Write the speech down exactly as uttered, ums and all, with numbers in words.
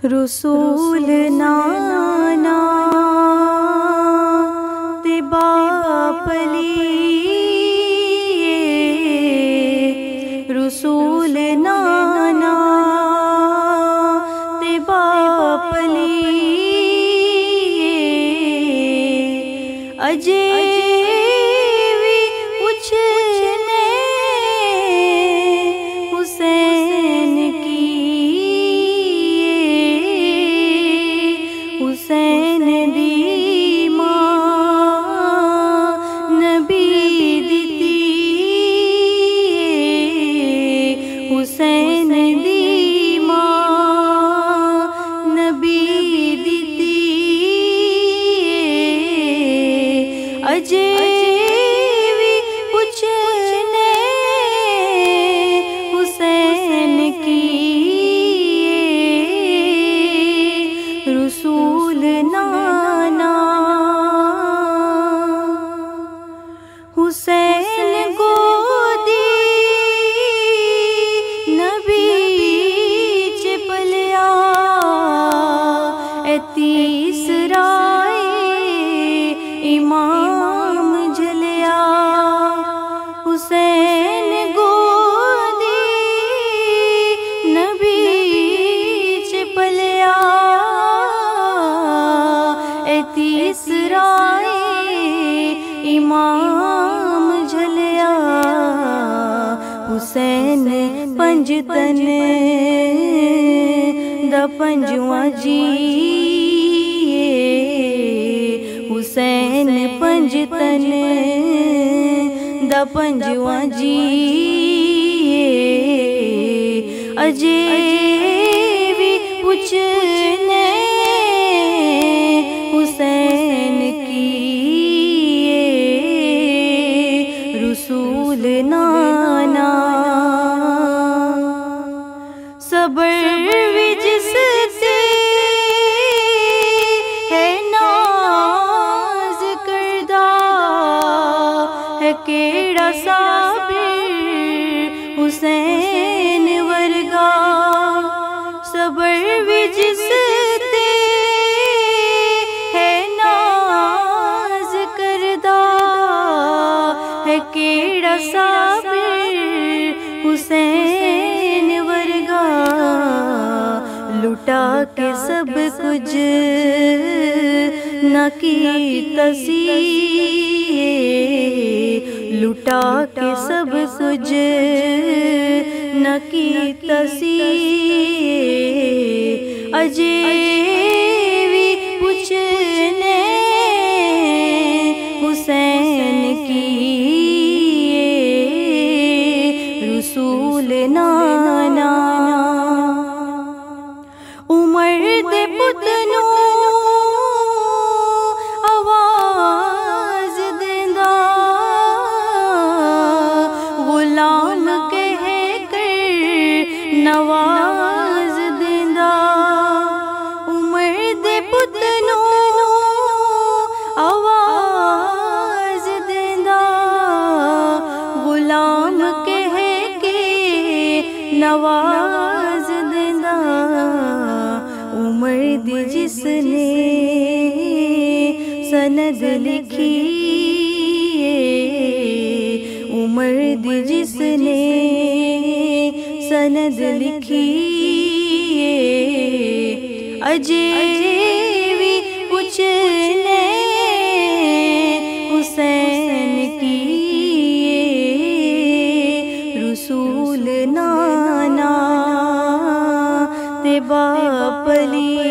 रसूल नाना ते बापली, रसूल नाना ते बापली, अजे भी पूछने हुसैन की, हुसैन दी मां नबी दिती, हुसैन दी मां नबी दिती, अजे भी पूछने हुसैन की, रसूल नाना हुसैन गोदी नबी च पलिया, ए तीसरा इमाम झलिया, हुसैन गोदी नबी च पलिया, ए तीसरा इमाम झलिया, हुसैन पंजतन दा पंजवां जी, हुसैन पंजतन दा पंजवां जी, अजे भी पूछने हुसैन की, रसूल नाना सबर विच जिससे है नाज करदा, है केड़ा साबिर हुसैन वर्गा, सबर विच जिससे है नाज करदा, है केड़ा साबिर हुसैन वर्गा, लुटा के सब कुछ न कीता सी, लुटा के सब कुछ न कीता सी, अजे भी पूछने हुसैन की, रसूल नाना उमर दे पुतनू आवाज देंदा, गुलाम कह कर नवाज देंदा, उमर दे पुतनू आवाज देंदा, गुलाम कह के नवाज देंदा, उमर दी जिसने सनद लिखी, उमर दी जिसने सनद लिखी, अजे भी पूछने हुसैन की, रसूल नाना ते बापली।